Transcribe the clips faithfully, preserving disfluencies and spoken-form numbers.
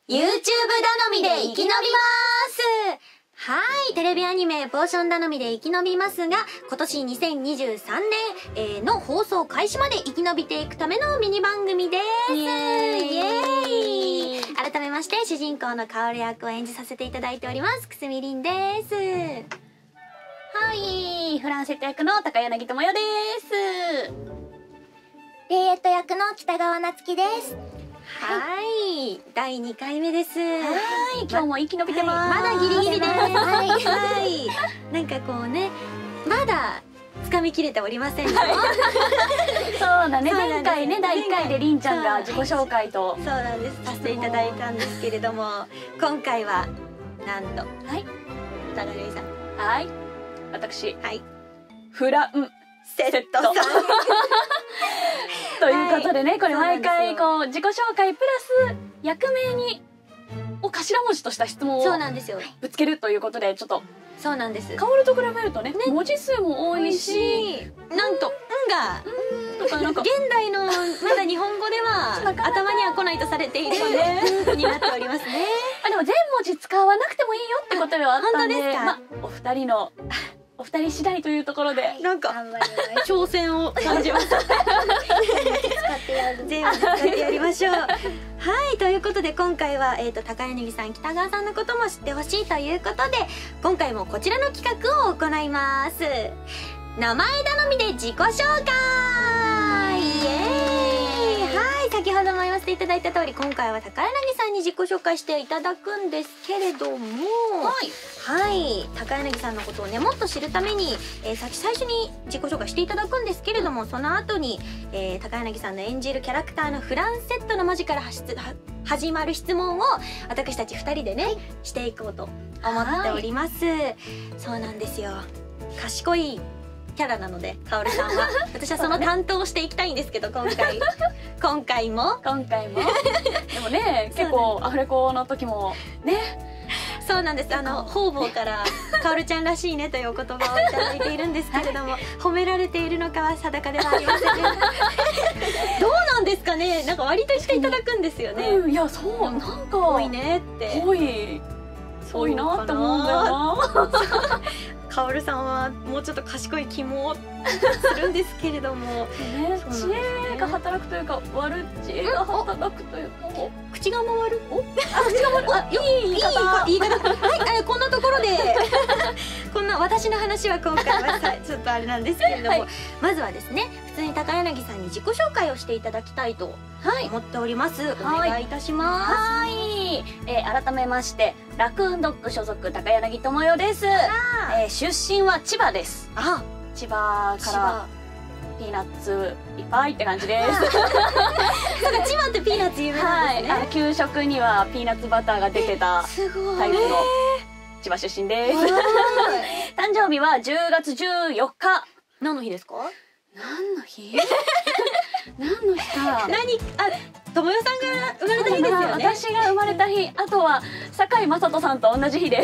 ユーチューブ 頼みで生き延びます。はい、テレビアニメポーション頼みで生き延びますが、今年にせんにじゅうさんねん、えー、の放送開始まで生き延びていくためのミニ番組です。イエーイ、イエーイ。改めまして主人公のカオル役を演じさせていただいておりますくすみりんです。 はい、フランセット役の高柳智代です。 レイエット役の北川夏樹です。 はい、だいにかいめです。 はい、今日も生き延びてます。 まだギリギリです。はい、はい。なんかこうね、まだ掴みきれておりませんよ。 そうだね、前回ね、だいいっかいでりんちゃんが自己紹介と、 そうなんです、させていただいたんですけれども、今回はなんと、 はい、 高柳さん、 はい、私、 はい、 フランセットさん。 ということでね、これ毎回こう自己紹介プラス役名にを頭文字とした質問をそうなんですよ、 ぶつけるということで、ちょっとそうなんです。 カオルと比べるとね、文字数も多いし、 なんと「ん」がとかなんか現代のまだ日本語では頭には来ないとされているのでになっておりますね。 あ、でも全文字使わなくてもいいよってことではあったんで、 本当ですか？ まあお二人のお二人次第というところで、 なんか挑戦を感じます。使ってやる、全部使ってやりましょう。はい、ということで今回は、えー、と高柳さん、北川さんのことも知ってほしいということで、今回もこちらの企画を行います。名前頼みで自己紹介。イエーイ。はい、先ほども言わせていただいた通り、今回は高柳さんに自己紹介していただくんですけれども、 はいはい、高柳さんのことをね、もっと知るために、えー、先最初に自己紹介していただくんですけれども、その後に、えー、高柳さんの演じるキャラクターのフランセットの文字からは始まる質問を私たちふたりでね、はい、していこうと思っております。そうなんですよ、賢いキャラなので、カオルさんは私はその担当をしていきたいんですけど、今回今回も今回もでもね、結構アフレコの時もね、 そうなんです。あの方々からカオルちゃんらしいねというお言葉をいただいているんですけれども、褒められているのかは定かではありませんね。どうなんですかね。なんか割と言っていただくんですよね。 うん、いや、そうなんか多いねって多い多いなって思うんだよな。 カオルさんはもうちょっと賢い気もするんですけれども、 ね、知恵が働くというか、悪知恵が働くというか、 口が回る。お、 あ、口が回る。あ、いい言い方。 いい言い方。はい、こんなところでこんな私の話は今回はさちょっとあれなんですけれども、はい、まずはですね、普通に高柳さんに自己紹介をしていただきたいと思っております。はい、お願いいたします。 はい、えー、改めましてラクーンドッグ所属高柳智代です。えー、出身は千葉です。 あ、 千葉からピーナッツいっぱいって感じです。 そうか、千葉ってピーナッツ有名なんですね。 はい、給食にはピーナッツバターが出てたタイプの千葉出身です。誕生日はじゅうがつじゅうよっか。 何の日ですか？ 何の日？何の日か。 何、あ、智代さんが生まれた日ですよね。 私が生まれた日、あとは堺雅人さんと同じ日です。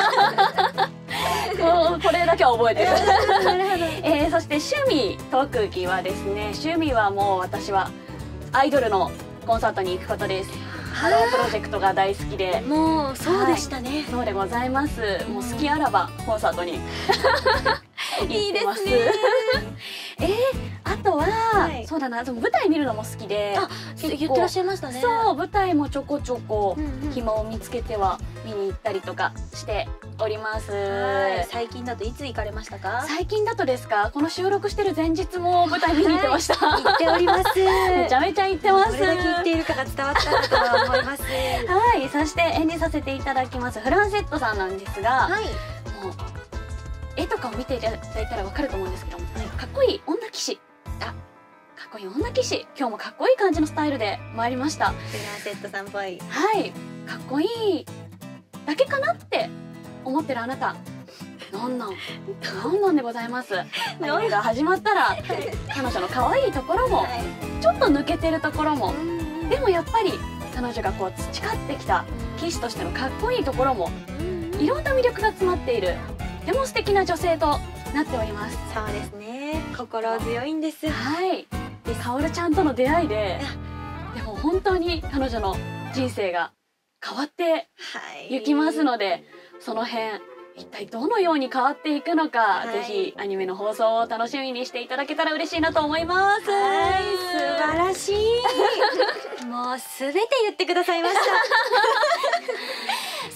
これだけは覚えてる。えー、そして趣味特技はですね、趣味はもう私はアイドルのコンサートに行くことです。ハロープロジェクトが大好きで、 もうそうでしたね。はい、 そうでございます。もう好きあらばコンサートにいいですね。 えー、あとは、はい、そうだな、舞台見るのも好きで、 あ、言ってらっしゃいましたね。 そう、舞台もちょこちょこ暇を見つけては見に行ったりとかしております。 はい、最近だといつ行かれましたか？ 最近だとですか、この収録してる前日も舞台見に行ってました。 はい、行っております。 めちゃめちゃ行ってます。 どれだけ行っているかが伝わったかとは思います。 はい、そして演じさせていただきますフランセットさんなんですが、はい、もう絵とかを見ていただいたらわかると思うんですけども、はい、かっこいい女騎士、あ、かっこいい女騎士、今日もかっこいい感じのスタイルで参りました。フランセットさんっぽい。 はい、かっこいいだけかなって思ってるあなた、なんなんなんなんでございます。アニメが始まったら彼女の可愛いところも、ちょっと抜けてるところも、でもやっぱり彼女がこう培ってきた騎士としてのかっこいいところも、いろんな魅力が詰まっている、とても素敵な女性となっております。 そうですね、心強いんです。 はい、で、カオルちゃんとの出会いで、でも本当に彼女の人生が変わっていきますので、その辺一体どのように変わっていくのか、 はい、 ぜひアニメの放送を楽しみにしていただけたら嬉しいなと思います。 はい、素晴らしい。もうすべて言ってくださいました。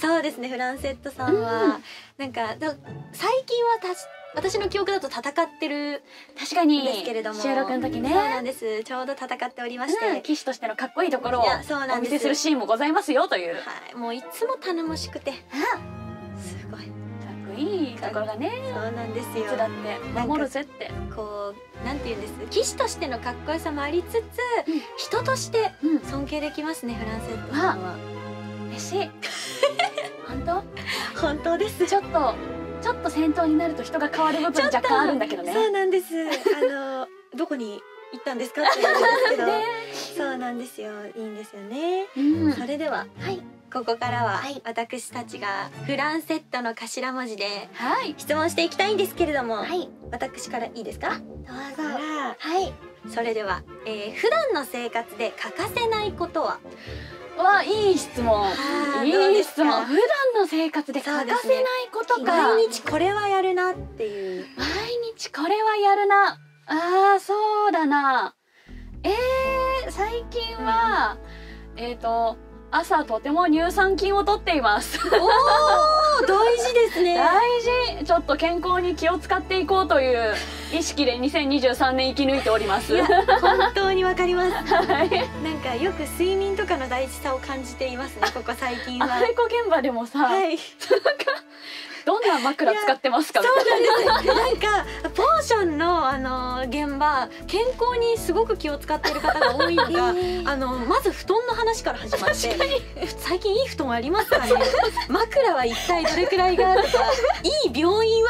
そうですね、フランセットさんは、うん、なんか最近はた私の記憶だと戦ってる確かにですけれども、 収録の時ね、 そうなんです。ちょうど戦っておりまして、 うん、騎士としてのかっこいいところをお見せするシーンもございますよという。 はい、もういつも頼もしくて、すごいかっこいいところがね。 そうなんですよ。 いつだって守るぜってこうなんていうんです、騎士としてのかっこよさもありつつ、うん、人として尊敬できますね、うん、フランセットさんは。 嬉しい。本当？ 本当です。 ちょっとちょっと戦闘になると人が変わる部分若干あるんだけどね。 そうなんです。あのどこに行ったんですかって言うんですけど、ね、そうなんですよ。いいんですよね。うん、それでは、はい、ここからは、はい、私たちがフランセットの頭文字で質問していきたいんですけれども、はい、私からいいですか？どうぞ。はい。それでは、えー、普段の生活で欠かせないことは？ わ、いい質問。いい質問。普段の生活で欠かせないことか。 毎日これはやるなっていう。 毎日これはやるな。ああ、そうだな。えー、最近は、うん、えっと朝とても乳酸菌を取っています。おー、大事ですね。 大事。ちょっと健康に気を使っていこうという意識でにせんにじゅうさんねん生き抜いております。 いや、本当にわかります。はい。なんかよく睡眠とかの大事さを感じていますね、ここ最近は。 アフレコ現場でもさ、はい、なんかどんな枕使ってますか？ そうなんです。なんかポーションのあの現場、健康にすごく気を使っている方が多いのが、えー、あのまず布団の話から始まって、最近いい布団ありますかね？枕は一体どれくらいがとか、いい病院は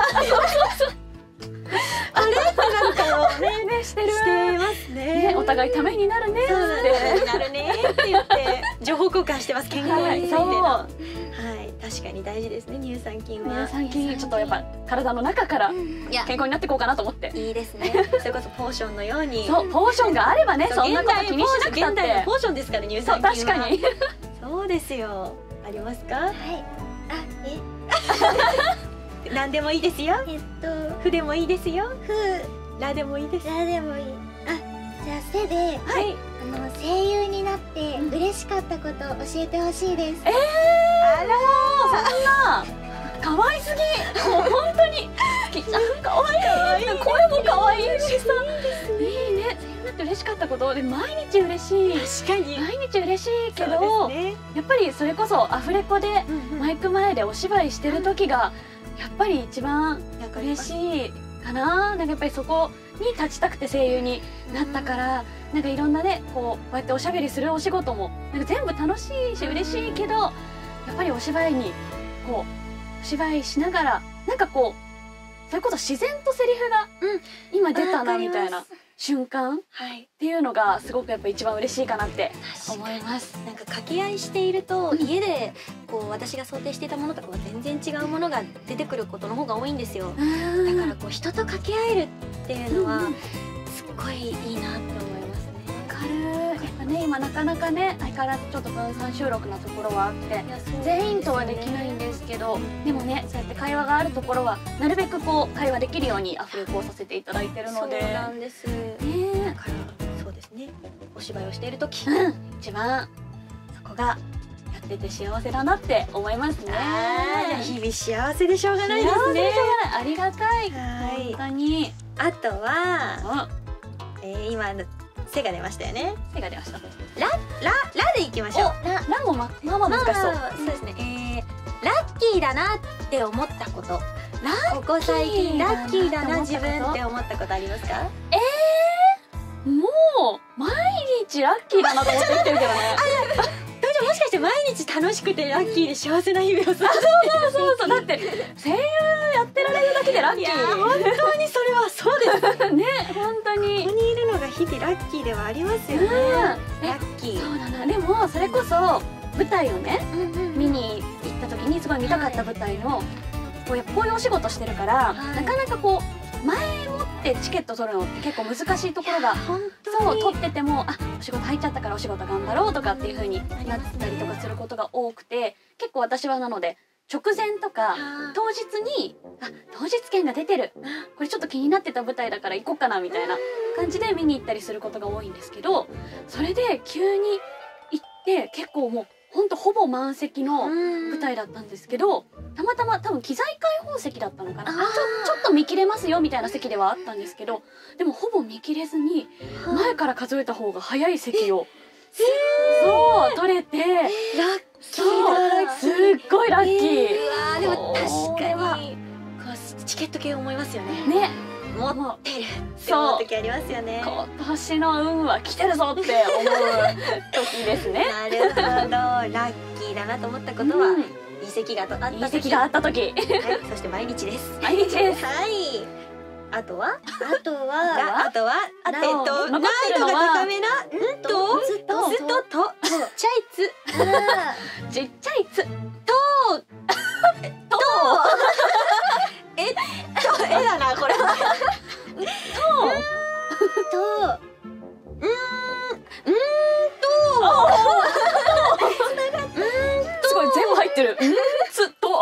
あれってなんかねねしてるしてますね。 お互いためになるね。 そうなんです。なるねって言って情報交換してます。健康についての。はい、確かに大事ですね、乳酸菌は。 乳酸菌ちょっとやっぱ体の中から健康になっていこうかなと思って。 いいですね。それこそポーションのように。 そう、ポーションがあればね、そんなこと気にしなくたって。 現代のポーションですから、乳酸菌は。 確かに。 そうですよ。ありますか？はい。あ、え。何でもいいですよ。えっと、ふでもいいですよ。ふ、らでもいいです。 らでもいい。あ、じゃあせで、はい、あの声優になって嬉しかったことを教えてほしいです。 ええー、あら、そんな可愛すぎ。もう本当に好き。なんか可愛い。声も可愛いしさ。いいね。声優になって嬉しかったことで毎日嬉しい。 確かに。 毎日嬉しいけど、ね、やっぱりそれこそアフレコでマイク前でお芝居してる時が。やっぱり一番嬉しいかな。なんかやっぱりそこに立ちたくて声優になったから、なんかいろんなね、こうこうやっておしゃべりするお仕事もなんか全部楽しいし嬉しいけど、やっぱりお芝居にこうお芝居しながらなんかこうそれこそ自然とセリフが、うん、今出たなみたいな瞬間っていうのがすごくやっぱ一番嬉しいかなって思います。 なんか掛け合いしていると、うん、家でこう私が想定していたものとかは全然違うものが出てくることの方が多いんですよ。だからこう人と掛け合えるっていうのはすっごいいいなって思いますね。 わかる。やっぱね、今なかなかね、相変わらずちょっと分散収録なところはあって、全員とはできないんですけど、でもね、そうやって会話があるところはなるべくこう会話できるようにアフレコをさせていただいてるので。 そうなんですね。だからそうですね、お芝居をしている時、 うん、一番そこがやってて幸せだなって思いますね。 日々幸せでしょうがないですね。 ありがたい。本当に。 あとは、えー、今背が出ましたよね。 背が出ました。 ラララでいきましょう。 ララもままあまあ難しそう。 そうですね。えー、ラッキーだなって思ったこと。ここ最近ラッキーだな自分って思ったことありますか？ えー、もう毎日ラッキーだなと思って生きてるけどね。 もしかして毎日楽しくてラッキーで幸せな日々を過ごしてる？ そうそうそう。だって声優やってられるだけでラッキー。いや本当にそれはそうですね。本当にここにいるのが日々ラッキーではありますよね。ラッキー。 そうだな。でもそれこそ舞台をね見に行った時にすごい見たかった舞台のこうこういうお仕事してるから、なかなかこう前もってチケット取るのって結構難しいところが、 本当にそう取っててもあお仕事入っちゃったからお仕事頑張ろうとかっていう風になったりとかすることが多くて、結構私はなので直前とか当日にあ当日券が出てる、これちょっと気になってた舞台だから行こうかなみたいな感じで見に行ったりすることが多いんですけど、それで急に行って結構もうほんとほぼ満席の舞台だったんですけど、たまたま多分機材開放席だったのかな、ちょちょっと見切れますよみたいな席ではあったんですけど、でもほぼ見切れずに前から数えた方が早い席をそう取れて、 ラッキーだ。 すっごいラッキー。 うわーでも確これはかにこうチケット系思いますよね。 ね、 持ってるって思う時ありますよね。 今年の運は来てるぞって思う時ですね。 なるほど、ラッキーだなと思ったことは、 うんいい席があった時、 いい席があった時、 はい、そして毎日です。 毎日です。 はい。あとはあとはああとはえっなと残難易度ってるのはが高めなうんとずっとずっととちっちゃいつあちっちゃいつとえっとえだなこれは。 ーとうーんうーんとすごい全部入ってる。うんつと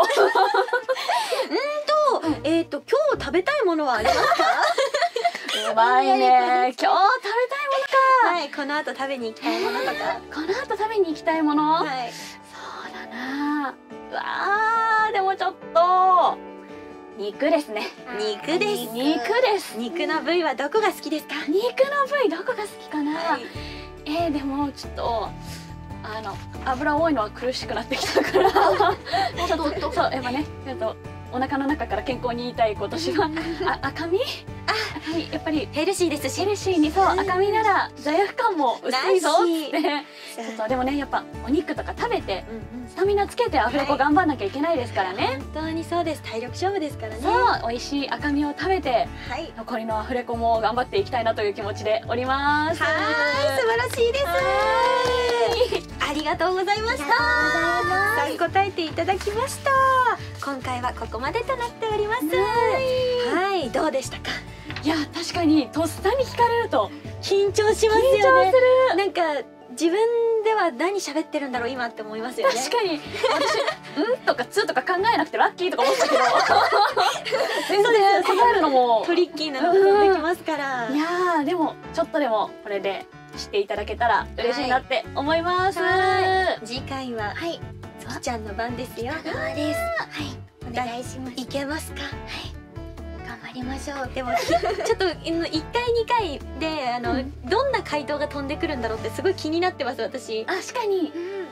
えっと今日食べたいものはありますか？ うまいね。今日食べたいものか。 はい、この後食べに行きたいものとか。 この後食べに行きたいもの、 はい。 そうだな。うわーでもちょっと肉ですね。 肉です。 肉です。 肉の部位はどこが好きですか？ 肉の部位どこが好きかな、 はいえー、でもちょっとあの油多いのは苦しくなってきたからちょっとそうやっぱねちょっとお腹の中から健康に言いたい今年はあ赤身赤身やっぱりヘルシーですし。 ヘルシーにそう赤身なら罪悪感も薄いぞっつってちょっとでもねやっぱお肉とか食べてうんうんスタミナつけてアフレコ頑張んなきゃいけないですからね、 本当にそうです。体力勝負ですからね。 そう美味しい赤身を食べてはい。 残りのアフレコも頑張っていきたいなという気持ちでおります。 はーい、素晴らしいです。ありがとうございました。たくさん答えていただきました。今回はここまでとなっております。はい、どうでしたか？ いや確かにとっさに聞かれると緊張します緊よね。 張する。 なんか自分では何喋ってるんだろう今って思いますよね。 確かに私「ん?」とか「つ」とか考えなくてラッキーとか思ったけど全然答えるのもトリッキーなのが飛んできますから。 いやーでもちょっとでもこれで知っていただけたら嬉しいなって思います。 は次回ははいつきちゃんの番ですよ。 そうです。はいお願いします。 いけますか？ 頑張りましょう。 でもちょっといっかいにかいであの、 うんどんな回答が飛んでくるんだろうってすごい気になってます私。 確かに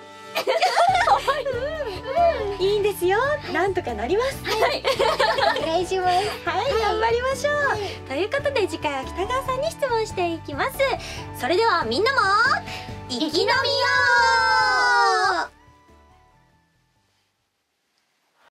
うんいいんですよ、なんとかなります。 お願いします。 はい、頑張りましょう、ということで次回は北川さんに質問していきます。それではみんなも生き延びよう。